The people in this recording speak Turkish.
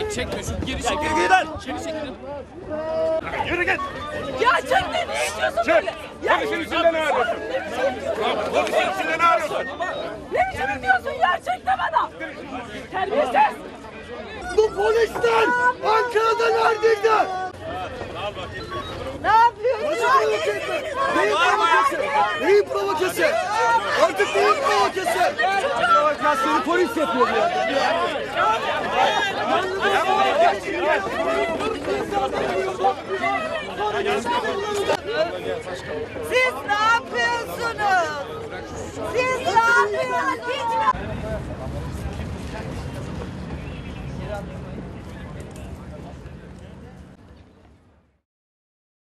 Çekme şu geri çekil. Geri lan. Geri çekilin. Yürü git. Gerçekten ne istiyorsun böyle? Polisin içinde ne arıyorsun? Polisin içinde ne arıyorsun? Ne biçim diyorsun gerçekten bana? Terbiyesiz. Bu polisler Ankara'da neredeydi? Ne yapıyorsun? Neyin provokası? Neyin provokası? Artık neyin provokası? Provokasyonu polis yapıyor ya. Siz ne yapıyorsunuz? Siz ne yapıyorsunuz?